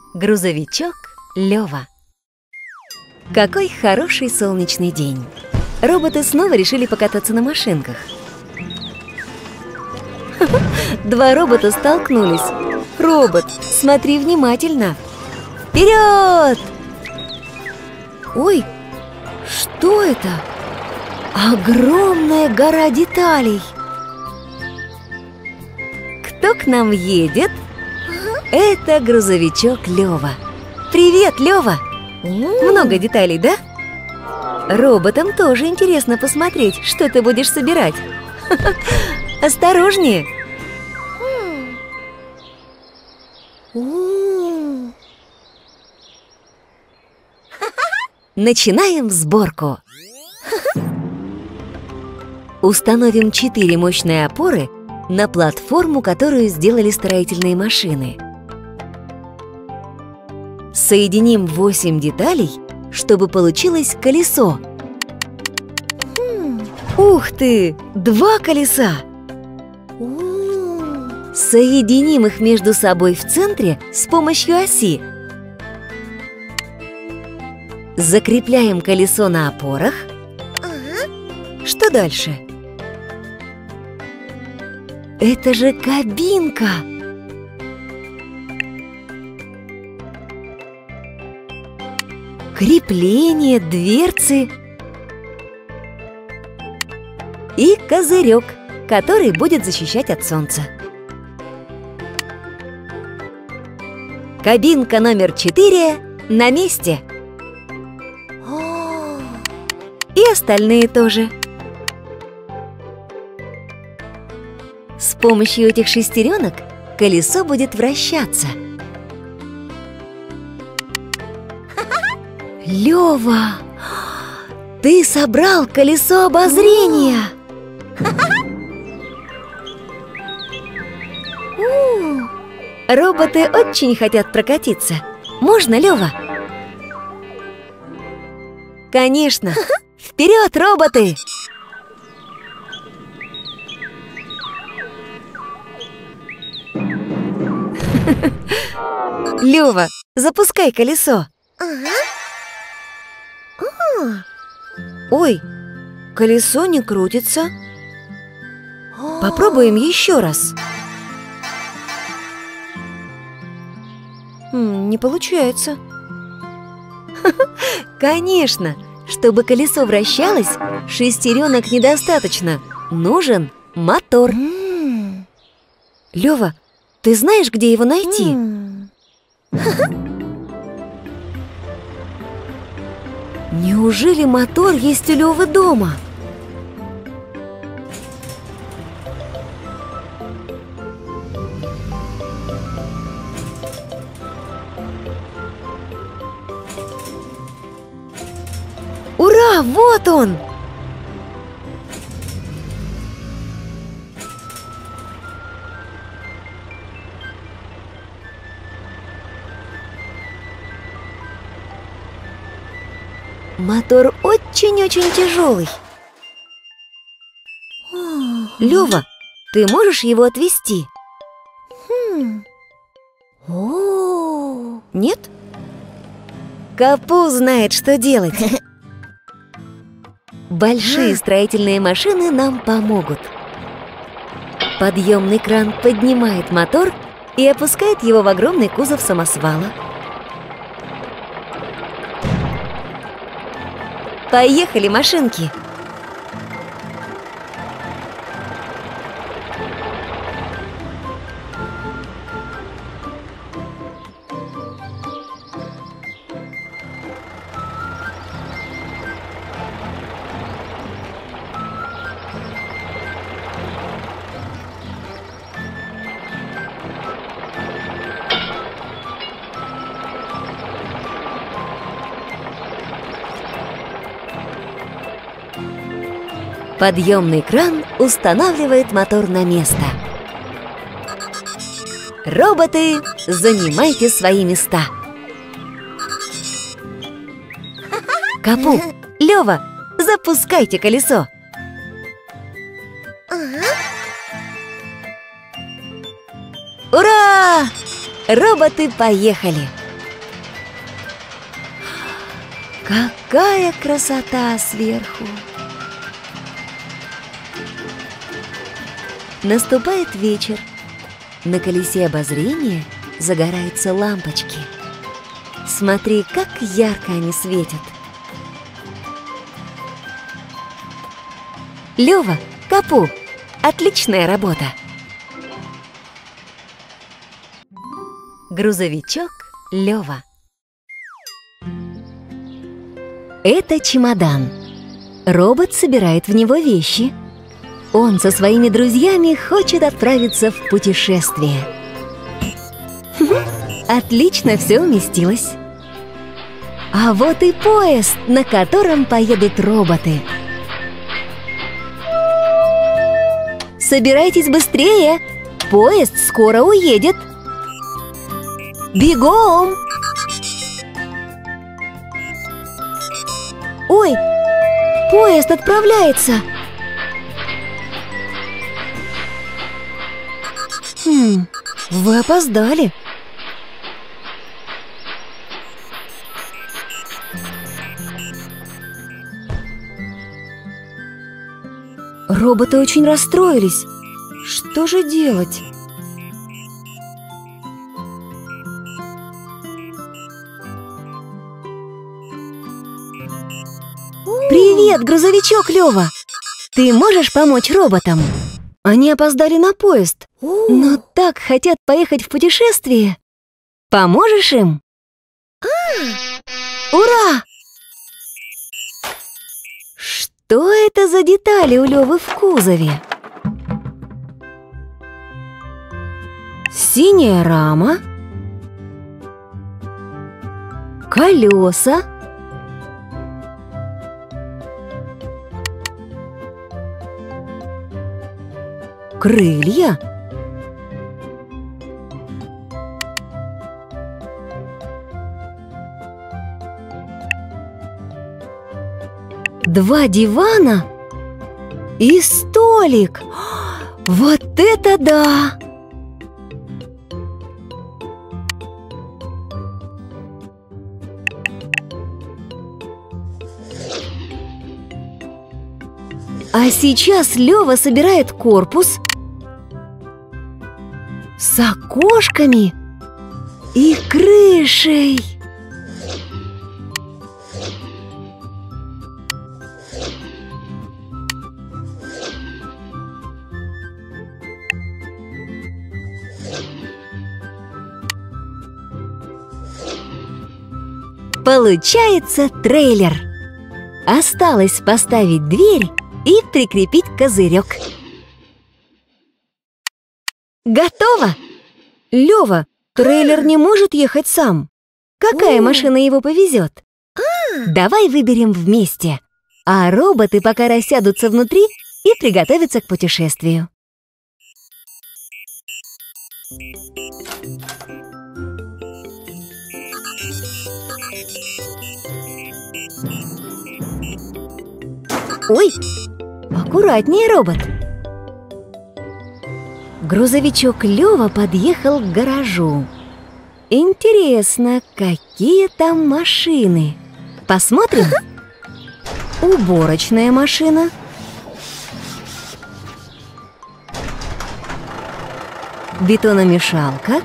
Грузовичок Лёва. Какой хороший солнечный день! Роботы снова решили покататься на машинках. Два робота столкнулись. Робот, смотри внимательно! Вперед! Ой, что это? Огромная гора деталей! Кто к нам едет? Это грузовичок Лёва. Привет, Лёва! Много деталей, да? Роботам тоже интересно посмотреть, что ты будешь собирать. Осторожнее! Начинаем сборку. Установим 4 мощные опоры на платформу, которую сделали строительные машины. Соединим 8 деталей, чтобы получилось колесо. Ух ты! 2 колеса! Соединим их между собой в центре с помощью оси. Закрепляем колесо на опорах. Что дальше? Это же кабинка! Крепление, дверцы и козырек, который будет защищать от солнца. Кабинка номер 4 на месте. И остальные тоже. С помощью этих шестеренок колесо будет вращаться. Лёва, ты собрал колесо обозрения! Роботы очень хотят прокатиться. Можно, Лёва? Конечно! Вперед, роботы! Лёва, запускай колесо. Ой, колесо не крутится. Попробуем еще раз. Не получается. Конечно, чтобы колесо вращалось, шестеренок недостаточно. Нужен мотор. Лёва, ты знаешь, где его найти? Неужели мотор есть у Лёвы дома? Ура! Вот он! Мотор очень-очень тяжелый. Лёва, ты можешь его отвезти? Нет? Капу знает, что делать. Большие строительные машины нам помогут. Подъемный кран поднимает мотор и опускает его в огромный кузов самосвала. Поехали, машинки! Подъемный кран устанавливает мотор на место. Роботы, занимайте свои места. Капу, Лёва, запускайте колесо. Ура! Роботы поехали! Какая красота сверху! Наступает вечер. На колесе обозрения загораются лампочки. Смотри, как ярко они светят. Лёва, Капу, отличная работа! Грузовичок Лёва. Это чемодан. Робот собирает в него вещи. Он со своими друзьями хочет отправиться в путешествие. Отлично все уместилось. А вот и поезд, на котором поедут роботы. Собирайтесь быстрее! Поезд скоро уедет! Бегом! Ой, поезд отправляется! Вы опоздали. Роботы очень расстроились. Что же делать? Привет, грузовичок Лёва! Ты можешь помочь роботам? Они опоздали на поезд, но так хотят поехать в путешествие. Поможешь им? Ура! Что это за детали у Лёвы в кузове? Синяя рама, колеса, крылья, два дивана и столик. Вот это да! А сейчас Лёва собирает корпус с окошками и крышей. Получается трейлер. Осталось поставить дверь и прикрепить козырек. Готово! Лёва, трейлер не может ехать сам. Какая машина его повезет? Давай выберем вместе. А роботы пока рассядутся внутри и приготовятся к путешествию. Ой, аккуратнее, робот. Грузовичок Лёва подъехал к гаражу. Интересно, какие там машины? Посмотрим. Уборочная машина. Бетономешалка.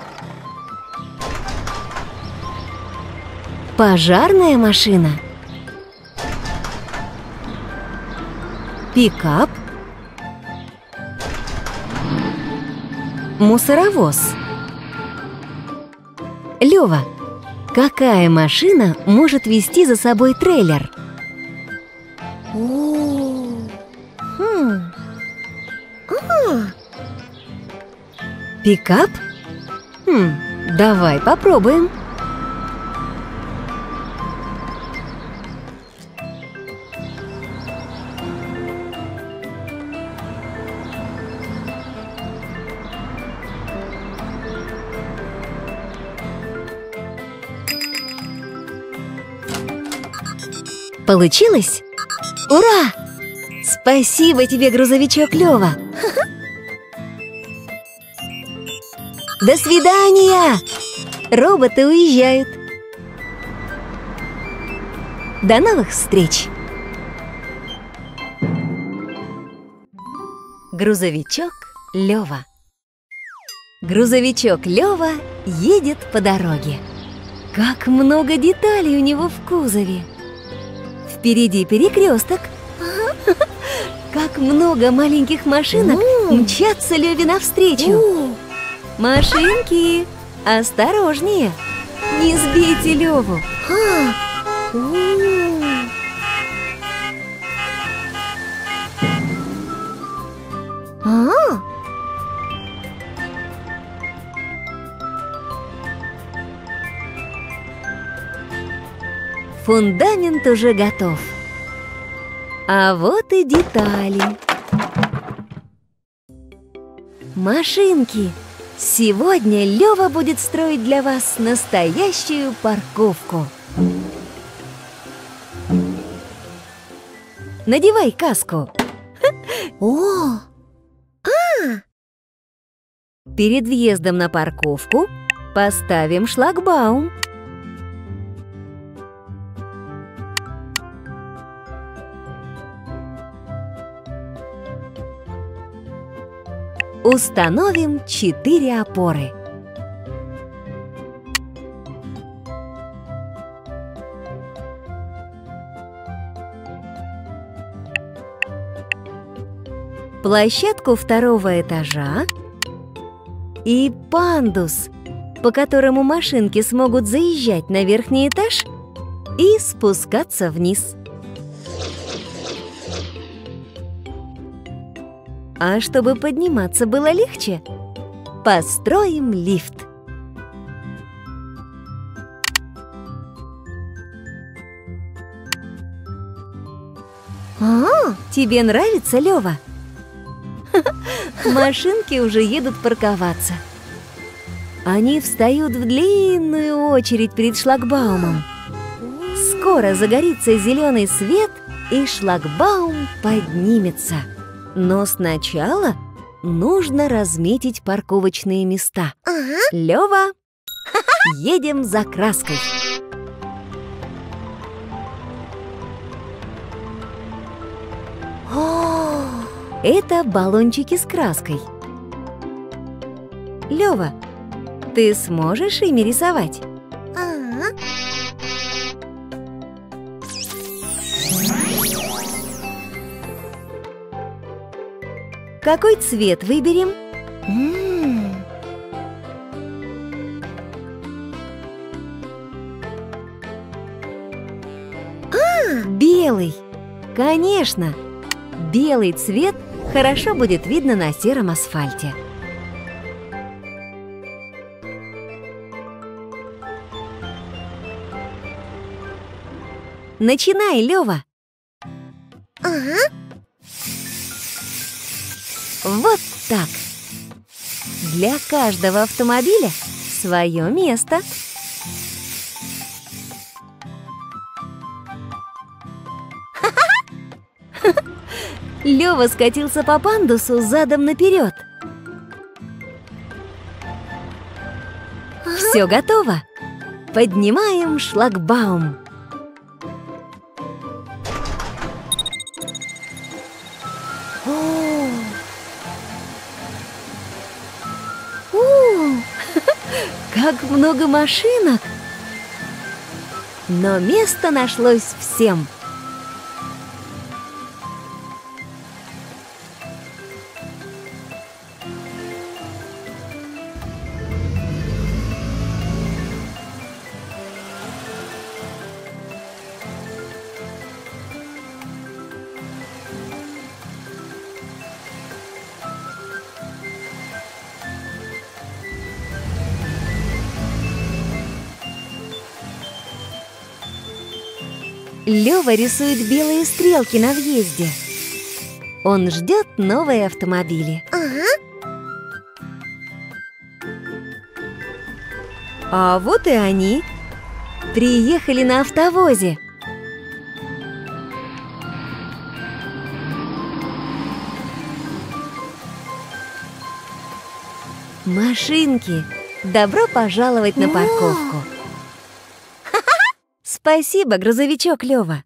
Пожарная машина. Пикап. Мусоровоз. Лёва, какая машина может везти за собой трейлер? Пикап? Давай попробуем. Получилось? Ура! Спасибо тебе, грузовичок Лёва! До свидания! Роботы уезжают. До новых встреч! Грузовичок Лёва. Грузовичок Лёва едет по дороге. Как много деталей у него в кузове! Впереди перекресток. Как много маленьких машинок мчатся Лёве навстречу. Машинки, осторожнее! Не сбейте Лёву! Фундамент уже готов. А вот и детали. Машинки. Сегодня Лёва будет строить для вас настоящую парковку. Надевай каску. Перед въездом на парковку поставим шлагбаум. Установим 4 опоры. Площадку 2-го этажа и пандус, по которому машинки смогут заезжать на верхний этаж и спускаться вниз. А чтобы подниматься было легче, построим лифт. Тебе нравится, Лёва? Машинки уже едут парковаться. Они встают в длинную очередь перед шлагбаумом. Скоро загорится зеленый свет, и шлагбаум поднимется. Но сначала нужно разметить парковочные места. Лёва, едем за краской. Это баллончики с краской. Лёва, ты сможешь ими рисовать? Какой цвет выберем? Белый! Конечно! Белый цвет хорошо будет видно на сером асфальте. Начинай, Лёва! Вот так. Для каждого автомобиля свое место. Лёва скатился по пандусу задом наперед. Все готово. Поднимаем шлагбаум. Как много машинок! Но места нашлось всем. Лёва рисует белые стрелки на въезде. Он ждет новые автомобили. А вот и они. Приехали на автовозе. Машинки, добро пожаловать на парковку. С Спасибо, грузовичок Лёва.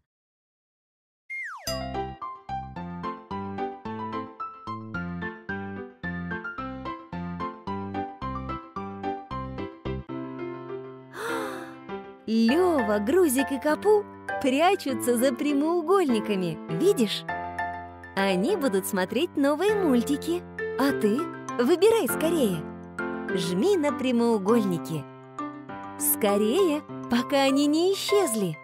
Лёва, Грузик и Капу прячутся за прямоугольниками, видишь? Они будут смотреть новые мультики, а ты выбирай скорее. Жми на прямоугольники. Скорее, пока они не исчезли.